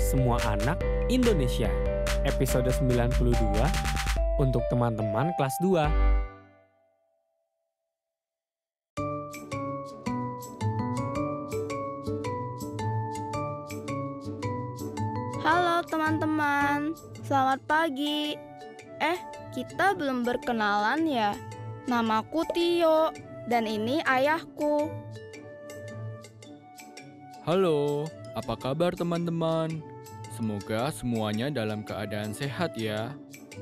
Semua Anak Indonesia, episode 92 untuk teman-teman kelas 2. Halo teman-teman, selamat pagi. Kita belum berkenalan ya. Namaku Tio, dan ini ayahku. Halo, apa kabar teman-teman? Semoga semuanya dalam keadaan sehat ya.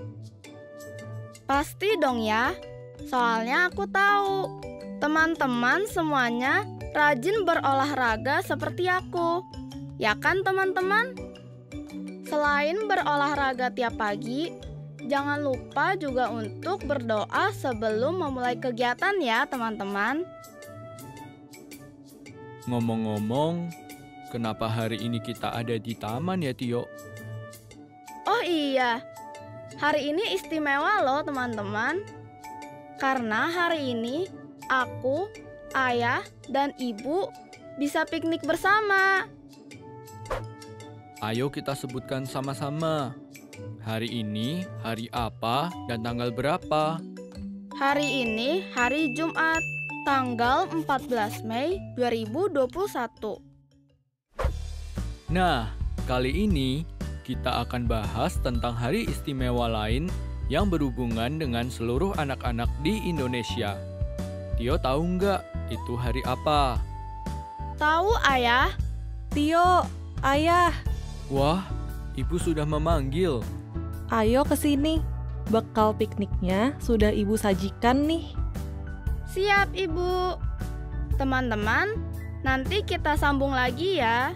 Pasti dong ya, soalnya aku tahu teman-teman semuanya rajin berolahraga seperti aku. Ya kan teman-teman? Selain berolahraga tiap pagi, jangan lupa juga untuk berdoa sebelum memulai kegiatan ya teman-teman. Ngomong-ngomong, kenapa hari ini kita ada di taman ya Tio? Oh iya, hari ini istimewa loh teman-teman. Karena hari ini aku, ayah, dan ibu bisa piknik bersama. Ayo kita sebutkan sama-sama. Hari ini hari apa dan tanggal berapa? Hari ini hari Jumat, tanggal 14 Mei 2021. Nah, kali ini kita akan bahas tentang hari istimewa lain yang berhubungan dengan seluruh anak-anak di Indonesia. Tio tahu nggak itu hari apa? Tahu ayah? Tio, ayah, Wah, ibu sudah memanggil. ayo ke sini. Bekal pikniknya sudah ibu sajikan nih. Siap ibu. Teman-teman, nanti kita sambung lagi ya.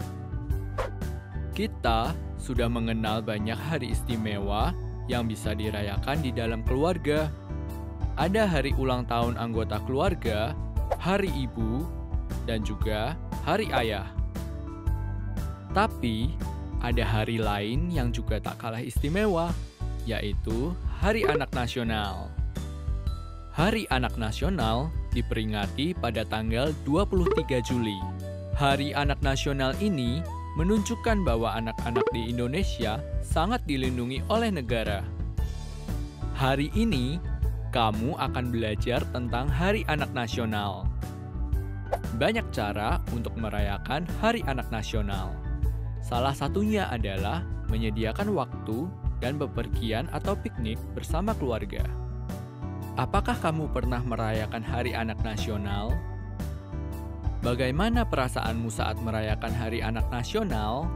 Kita sudah mengenal banyak hari istimewa yang bisa dirayakan di dalam keluarga. Ada hari ulang tahun anggota keluarga, hari ibu, dan juga hari ayah. Tapi, ada hari lain yang juga tak kalah istimewa, yaitu Hari Anak Nasional. Hari Anak Nasional diperingati pada tanggal 23 Juli. Hari Anak Nasional ini menunjukkan bahwa anak-anak di Indonesia sangat dilindungi oleh negara. Hari ini, kamu akan belajar tentang Hari Anak Nasional. Banyak cara untuk merayakan Hari Anak Nasional. Salah satunya adalah menyediakan waktu dan bepergian atau piknik bersama keluarga. Apakah kamu pernah merayakan Hari Anak Nasional? Bagaimana perasaanmu saat merayakan Hari Anak Nasional?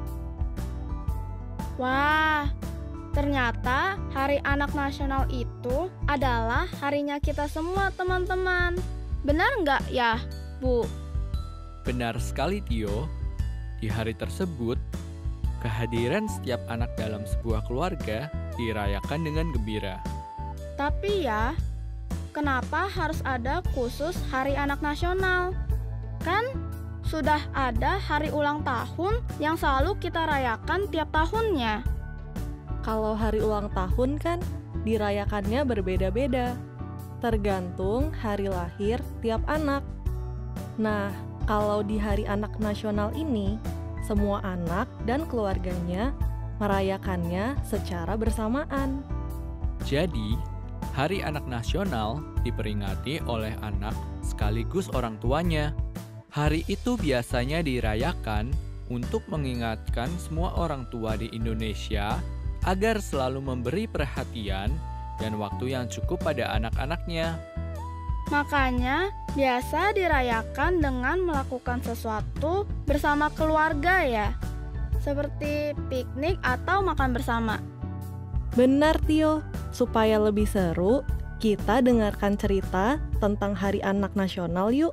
Wah, ternyata Hari Anak Nasional itu adalah harinya kita semua teman-teman. Benar nggak ya, Bu? Benar sekali, Tio. Di hari tersebut, kehadiran setiap anak dalam sebuah keluarga dirayakan dengan gembira. Tapi ya, kenapa harus ada khusus Hari Anak Nasional? Kan sudah ada hari ulang tahun yang selalu kita rayakan tiap tahunnya. Kalau hari ulang tahun kan dirayakannya berbeda-beda, tergantung hari lahir tiap anak. Nah, kalau di Hari Anak Nasional ini, semua anak dan keluarganya merayakannya secara bersamaan. Jadi, Hari Anak Nasional diperingati oleh anak sekaligus orang tuanya. Hari itu biasanya dirayakan untuk mengingatkan semua orang tua di Indonesia agar selalu memberi perhatian dan waktu yang cukup pada anak-anaknya. Makanya, biasa dirayakan dengan melakukan sesuatu bersama keluarga ya. Seperti piknik atau makan bersama. Benar Tio, supaya lebih seru, kita dengarkan cerita tentang Hari Anak Nasional yuk.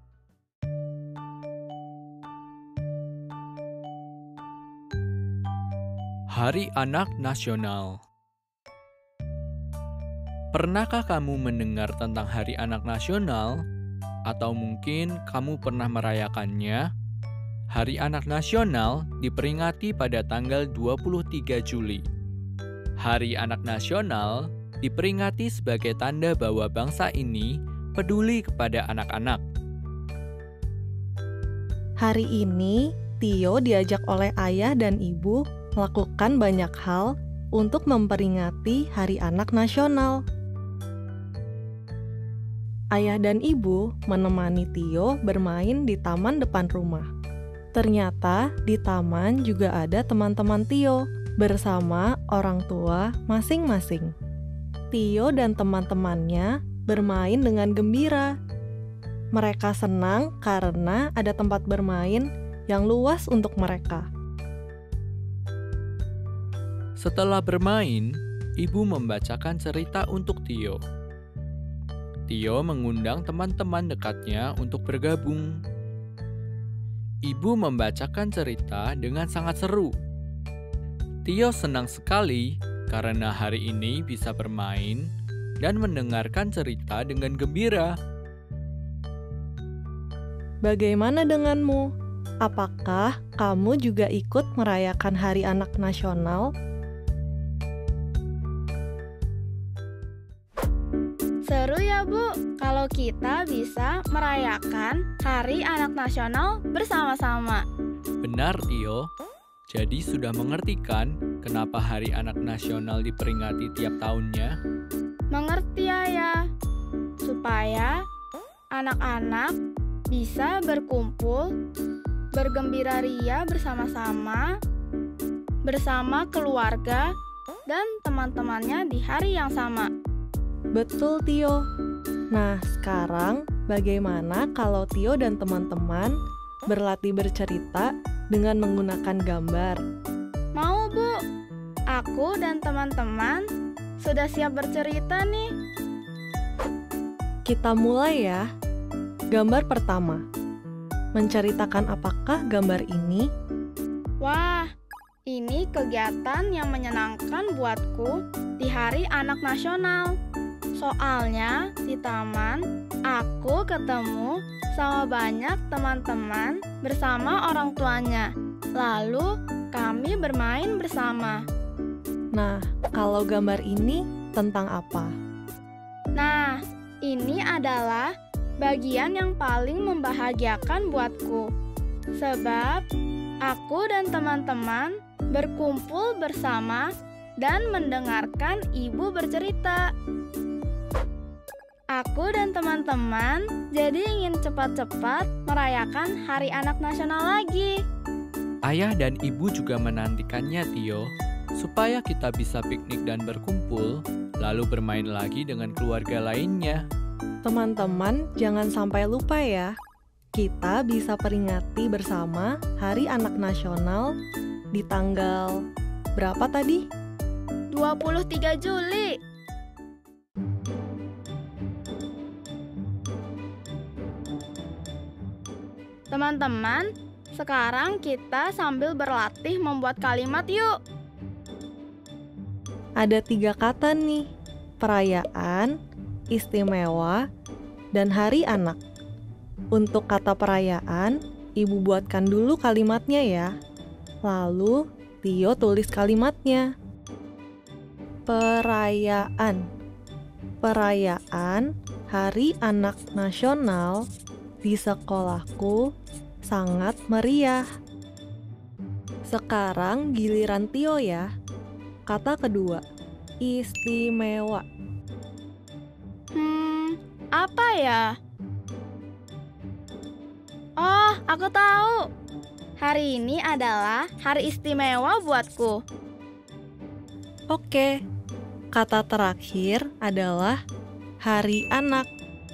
Hari Anak Nasional. Pernahkah kamu mendengar tentang Hari Anak Nasional? Atau mungkin kamu pernah merayakannya? Hari Anak Nasional diperingati pada tanggal 23 Juli. Hari Anak Nasional diperingati sebagai tanda bahwa bangsa ini peduli kepada anak-anak. Hari ini Tio diajak oleh ayah dan ibu melakukan banyak hal untuk memperingati Hari Anak Nasional. Ayah dan ibu menemani Tio bermain di taman depan rumah. Ternyata di taman juga ada teman-teman Tio bersama orang tua masing-masing. Tio dan teman-temannya bermain dengan gembira. Mereka senang karena ada tempat bermain yang luas untuk mereka. Setelah bermain, ibu membacakan cerita untuk Tio. Tio mengundang teman-teman dekatnya untuk bergabung. Ibu membacakan cerita dengan sangat seru. Tio senang sekali karena hari ini bisa bermain dan mendengarkan cerita dengan gembira. Bagaimana denganmu? Apakah kamu juga ikut merayakan Hari Anak Nasional? Seru ya Bu, kalau kita bisa merayakan Hari Anak Nasional bersama-sama. Benar, Tio. Jadi sudah mengerti kan kenapa Hari Anak Nasional diperingati tiap tahunnya? Mengerti ya, supaya anak-anak bisa berkumpul, bergembira ria bersama-sama, bersama keluarga dan teman-temannya di hari yang sama. Betul, Tio. Nah, sekarang bagaimana kalau Tio dan teman-teman berlatih bercerita dengan menggunakan gambar? Mau, Bu? Aku dan teman-teman sudah siap bercerita nih. Kita mulai ya. Gambar pertama. Menceritakan apakah gambar ini? Wah, ini kegiatan yang menyenangkan buatku di Hari Anak Nasional. Soalnya di taman, aku ketemu sama banyak teman-teman bersama orang tuanya. Lalu kami bermain bersama. Nah, kalau gambar ini tentang apa? Nah, ini adalah bagian yang paling membahagiakan buatku. Sebab aku dan teman-teman berkumpul bersama dan mendengarkan ibu bercerita. Aku dan teman-teman jadi ingin cepat-cepat merayakan Hari Anak Nasional lagi. Ayah dan ibu juga menantikannya, Tio, supaya kita bisa piknik dan berkumpul, lalu bermain lagi dengan keluarga lainnya. Teman-teman, jangan sampai lupa ya. Kita bisa peringati bersama Hari Anak Nasional di tanggal berapa tadi? 23 Juli. Teman-teman, sekarang kita sambil berlatih membuat kalimat yuk. Ada 3 kata nih, perayaan, istimewa, dan hari anak. Untuk kata perayaan, ibu buatkan dulu kalimatnya ya. Lalu, Tio tulis kalimatnya. Perayaan. Perayaan Hari Anak Nasional di sekolahku sangat meriah. Sekarang giliran Tio ya. Kata kedua, istimewa. Apa ya? Oh, aku tahu. Hari ini adalah hari istimewa buatku. Oke, kata terakhir adalah hari anak.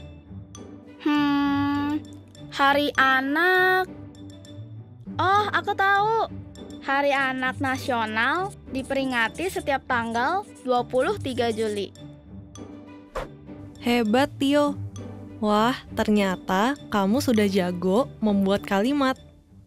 Hari anak. Oh, aku tahu. Hari Anak Nasional diperingati setiap tanggal 23 Juli. Hebat, Tio. Wah, ternyata kamu sudah jago membuat kalimat.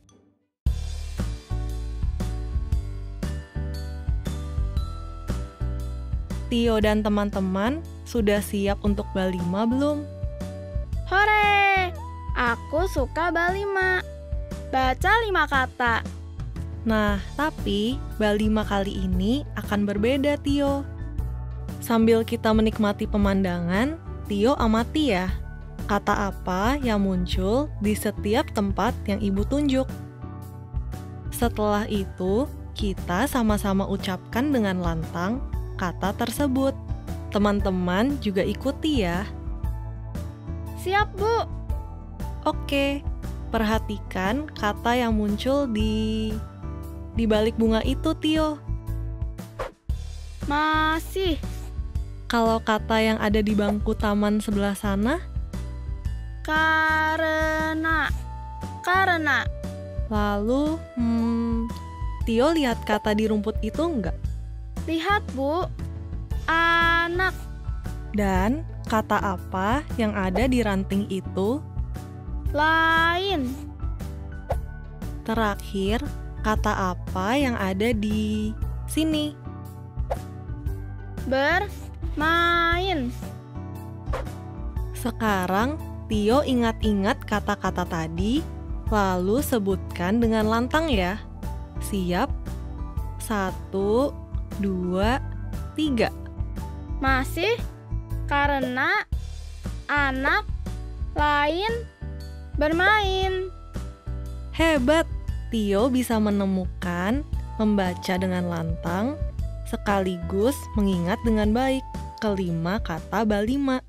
Tio dan teman-teman sudah siap untuk bal 5 belum? Hore! Aku suka bal 5. Baca 5 kata. Nah, tapi bal 5 kali ini akan berbeda, Tio. Sambil kita menikmati pemandangan, Tio amati ya. Kata apa yang muncul di setiap tempat yang ibu tunjuk. Setelah itu, kita sama-sama ucapkan dengan lantang kata tersebut. Teman-teman juga ikuti ya. Siap, Bu. Oke, perhatikan kata yang muncul di balik bunga itu, Tio. Masih. Kalau kata yang ada di bangku taman sebelah sana, Karena. lalu, Tio lihat kata di rumput itu enggak? Lihat, Bu. Anak. Dan kata apa yang ada di ranting itu? Lain. Terakhir, kata apa yang ada di sini? Bermain. Sekarang, Tio ingat-ingat kata-kata tadi, lalu sebutkan dengan lantang ya. Siap? 1, 2, 3. Masih. Karena. Anak. Lain. Bermain. Hebat! Tio bisa menemukan, membaca dengan lantang, sekaligus mengingat dengan baik kelima kata balima.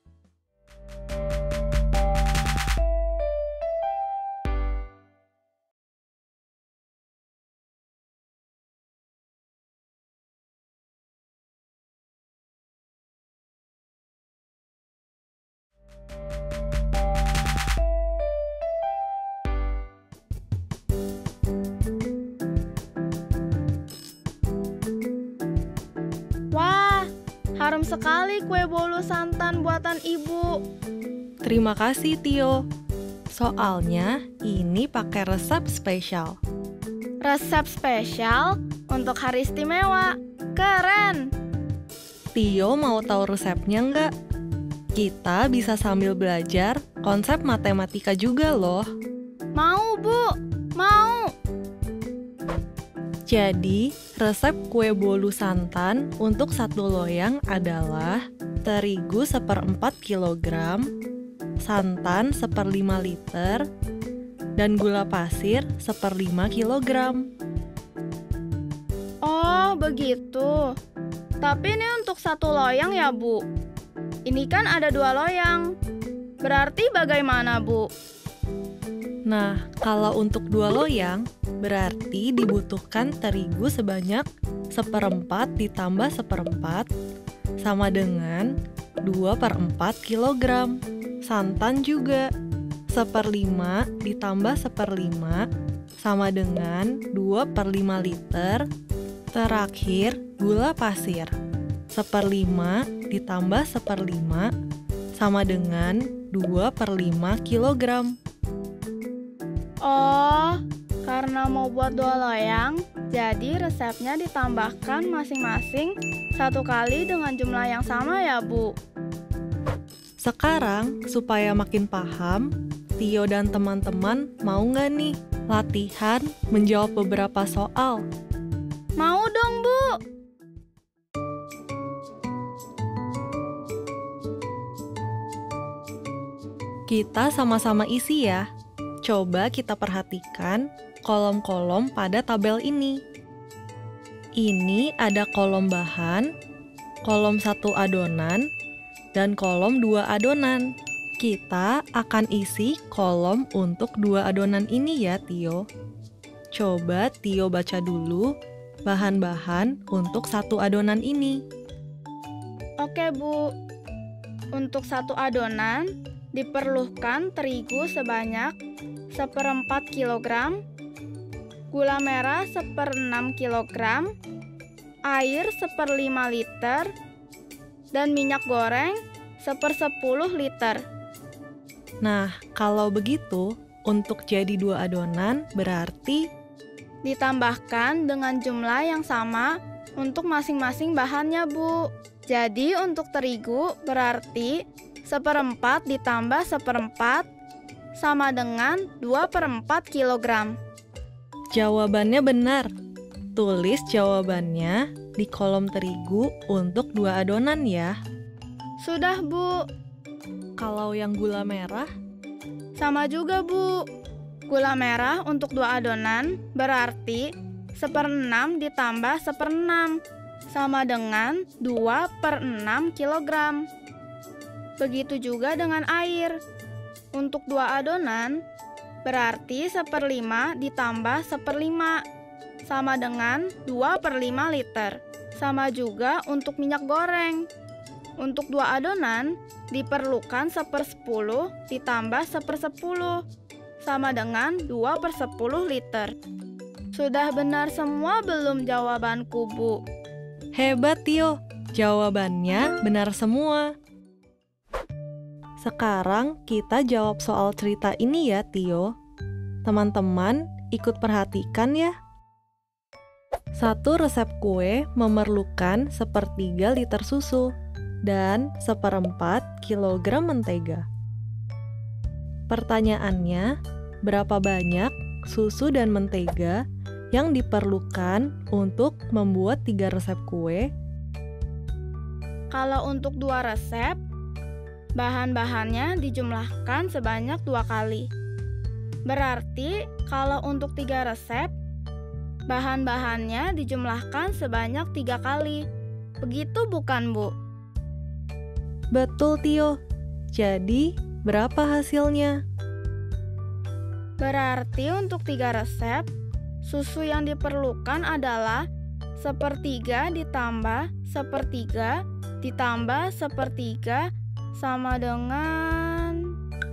Wah, harum sekali kue bolu santan buatan Ibu. Terima kasih, Tio. Soalnya ini pakai resep spesial. Resep spesial untuk hari istimewa. Keren. Tio mau tahu resepnya nggak? Kita bisa sambil belajar konsep matematika juga loh. Mau, Bu. Mau. Jadi, resep kue bolu santan untuk satu loyang adalah terigu 1/4 kilogram, santan 1/5 liter, dan gula pasir 1/5 kilogram. Oh, begitu. Tapi ini untuk satu loyang ya, Bu? Ini kan ada 2 loyang. Berarti bagaimana, Bu? Nah, kalau untuk 2 loyang, berarti dibutuhkan terigu sebanyak 1/4 ditambah 1/4 sama dengan 2/4 kilogram. Santan juga 1/5 ditambah 1/5 sama dengan 2/5 liter. Terakhir, gula pasir 1/5 ditambah 1/5 sama dengan 2/5 kilogram. Oh, karena mau buat 2 loyang, jadi resepnya ditambahkan masing-masing 1 kali dengan jumlah yang sama ya, Bu? Sekarang, supaya makin paham, Tio dan teman-teman mau nggak nih latihan menjawab beberapa soal? Mau dong, Bu. Kita sama-sama isi ya. Coba kita perhatikan kolom-kolom pada tabel ini. Ini ada kolom bahan, kolom 1 adonan, dan kolom 2 adonan. Kita akan isi kolom untuk 2 adonan ini ya, Tio. Coba Tio baca dulu bahan-bahan untuk 1 adonan ini. Oke, Bu. Untuk 1 adonan, diperlukan terigu sebanyak 1/4 kilogram, gula merah 1/6 kilogram, air 1/5 liter, dan minyak goreng 1/10 liter. Nah, kalau begitu, untuk jadi 2 adonan berarti Ditambahkan dengan jumlah yang sama untuk masing-masing bahannya, Bu. Jadi untuk terigu berarti 1/4 ditambah 1/4 sama dengan 2/4 kilogram. jawabannya benar. Tulis jawabannya di kolom terigu untuk 2 adonan ya. Sudah, Bu. Kalau yang gula merah, Sama juga, Bu. Gula merah untuk 2 adonan berarti 1/6 ditambah 1/6 sama dengan 2/6 kilogram. Begitu juga dengan air. Untuk 2 adonan berarti 1/5 ditambah 1/5 sama dengan 2/5 liter. Sama juga untuk minyak goreng. Untuk 2 adonan diperlukan 1/10 ditambah 1/10 sama dengan 2/10 liter. Sudah benar semua belum jawabanku, Bu? Hebat, Tio. Jawabannya benar semua. Sekarang kita jawab soal cerita ini ya, Tio. Teman-teman ikut perhatikan ya. Satu resep kue memerlukan 1/3 liter susu dan 1/4 kilogram mentega. Pertanyaannya, berapa banyak susu dan mentega yang diperlukan untuk membuat 3 resep kue? Kalau untuk 2 resep, bahan-bahannya dijumlahkan sebanyak 2 kali. Berarti kalau untuk 3 resep, bahan-bahannya dijumlahkan sebanyak 3 kali. Begitu bukan, Bu? Betul, Tio. Jadi, berapa hasilnya? Berarti untuk 3 resep, susu yang diperlukan adalah 1/3 ditambah 1/3 ditambah 1/3 sama dengan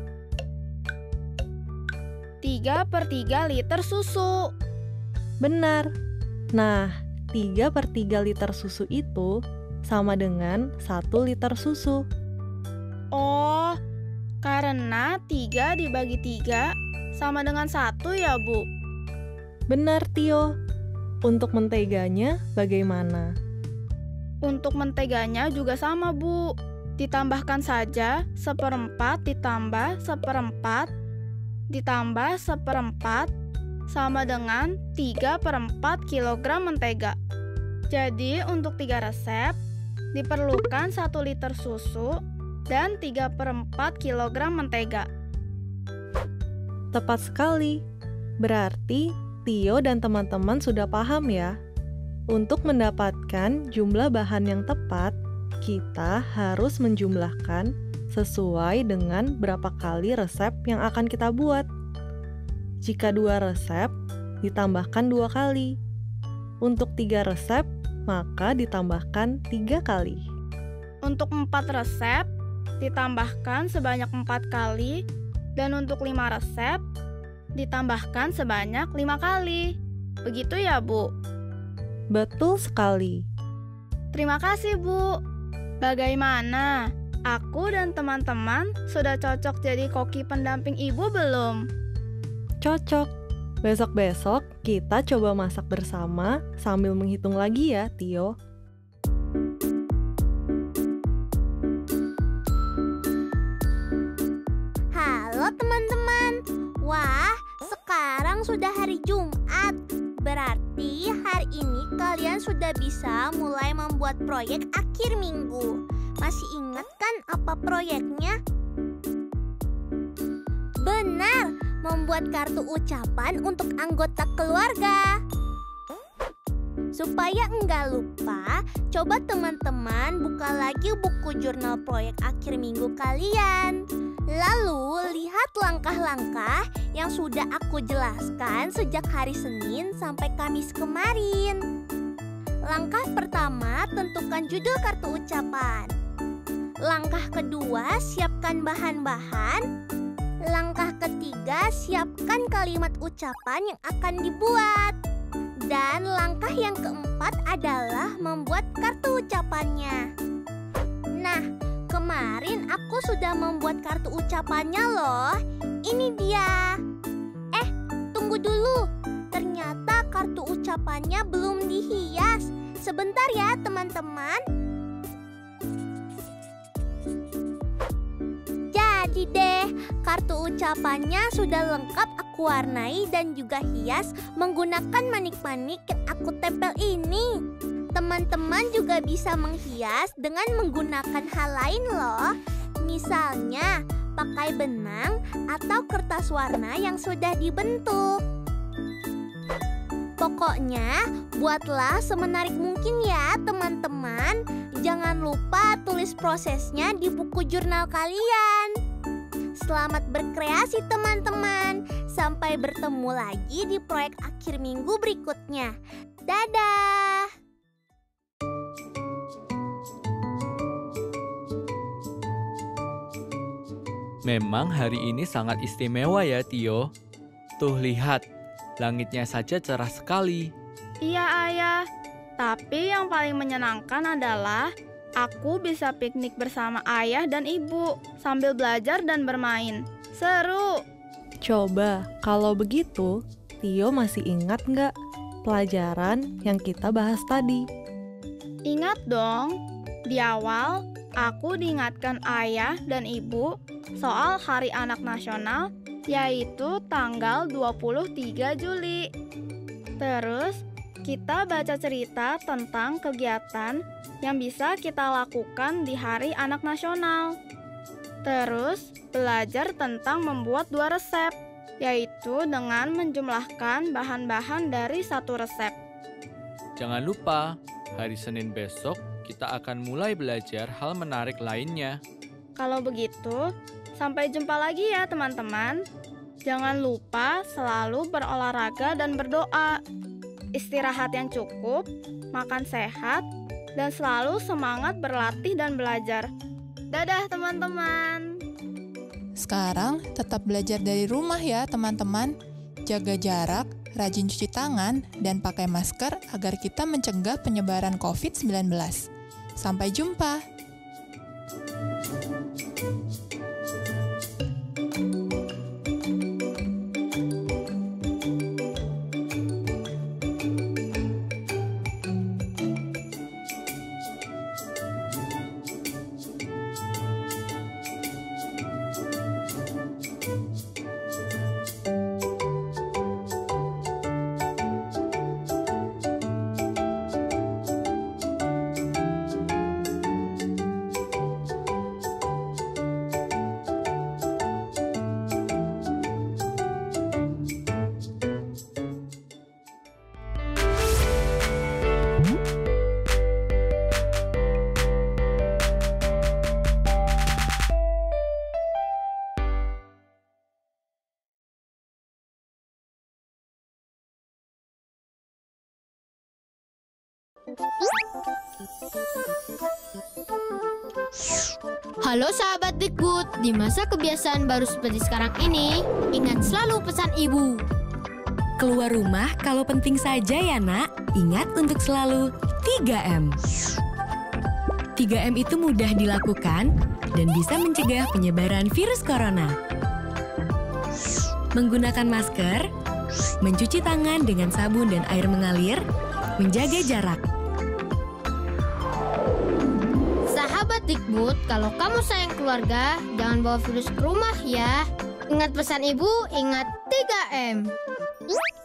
3/3 liter susu. Benar. Nah, 3/3 liter susu itu sama dengan 1 liter susu. Oh, karena 3 dibagi 3 sama dengan 1 ya, Bu? Benar, Tio. Untuk menteganya bagaimana? Untuk menteganya juga sama, Bu. Ditambahkan saja 1/4 ditambah 1/4 ditambah 1/4 sama dengan 3/4 kilogram mentega. Jadi untuk 3 resep diperlukan 1 liter susu dan 3/4 kilogram mentega. Tepat sekali. Berarti Tio dan teman-teman sudah paham ya. Untuk mendapatkan jumlah bahan yang tepat, kita harus menjumlahkan sesuai dengan berapa kali resep yang akan kita buat. Jika 2 resep, ditambahkan 2 kali. Untuk 3 resep, maka ditambahkan 3 kali. Untuk 4 resep, ditambahkan sebanyak 4 kali. Dan untuk 5 resep, ditambahkan sebanyak 5 kali. Begitu ya, Bu? Betul sekali. Terima kasih, Bu. Bagaimana? Aku dan teman-teman sudah cocok jadi koki pendamping Ibu belum? Cocok. Besok-besok kita coba masak bersama sambil menghitung lagi ya, Tio. Halo teman-teman. Wah, sekarang sudah hari Jumat. Berarti hari ini kalian sudah bisa mulai membuat proyek akhir minggu. Masih ingat kan apa proyeknya? Benar, membuat kartu ucapan untuk anggota keluarga. Supaya enggak lupa, coba teman-teman buka lagi buku jurnal proyek akhir minggu kalian. Lalu lihat langkah-langkah yang sudah aku jelaskan sejak hari Senin sampai Kamis kemarin. Langkah pertama, tentukan judul kartu ucapan. Langkah kedua, siapkan bahan-bahan. Langkah ketiga, siapkan kalimat ucapan yang akan dibuat. Dan langkah yang keempat adalah membuat kartu ucapannya. Nah, kemarin aku sudah membuat kartu ucapannya loh. Ini dia. Tunggu dulu. Ternyata kartu ucapannya belum dihias. Sebentar ya teman-teman. Jadi deh, kartu ucapannya sudah lengkap aku warnai dan juga hias menggunakan manik-manik yang aku tempel ini. Teman-teman juga bisa menghias dengan menggunakan hal lain loh. Misalnya, pakai benang atau kertas warna yang sudah dibentuk. Pokoknya, buatlah semenarik mungkin ya teman-teman. Jangan lupa tulis prosesnya di buku jurnal kalian. Selamat berkreasi teman-teman. Sampai bertemu lagi di proyek akhir minggu berikutnya. Dadah! Memang hari ini sangat istimewa ya, Tio. Tuh lihat, langitnya saja cerah sekali. Iya, Ayah. Tapi yang paling menyenangkan adalah aku bisa piknik bersama ayah dan ibu sambil belajar dan bermain. Seru! Coba, kalau begitu, Tio masih ingat nggak pelajaran yang kita bahas tadi? Ingat dong, di awal aku diingatkan ayah dan ibu soal Hari Anak Nasional, yaitu tanggal 23 Juli. Terus, kita baca cerita tentang kegiatan yang bisa kita lakukan di Hari Anak Nasional. Terus, belajar tentang membuat 2 resep, yaitu dengan menjumlahkan bahan-bahan dari 1 resep. Jangan lupa, hari Senin besok kita akan mulai belajar hal menarik lainnya. Kalau begitu, sampai jumpa lagi ya teman-teman. Jangan lupa selalu berolahraga dan berdoa. Istirahat yang cukup, makan sehat, dan selalu semangat berlatih dan belajar. Dadah teman-teman. Sekarang tetap belajar dari rumah ya teman-teman. Jaga jarak, rajin cuci tangan, dan pakai masker agar kita mencegah penyebaran COVID-19. Sampai jumpa. Halo sahabat Dikbud, di masa kebiasaan baru seperti sekarang ini, ingat selalu pesan ibu. Keluar rumah kalau penting saja ya nak, ingat untuk selalu 3M. 3M itu mudah dilakukan dan bisa mencegah penyebaran virus corona. Menggunakan masker, mencuci tangan dengan sabun dan air mengalir, menjaga jarak. Sahabat Dikbud, kalau kamu sayang keluarga, jangan bawa virus ke rumah ya. Ingat pesan ibu, ingat 3M.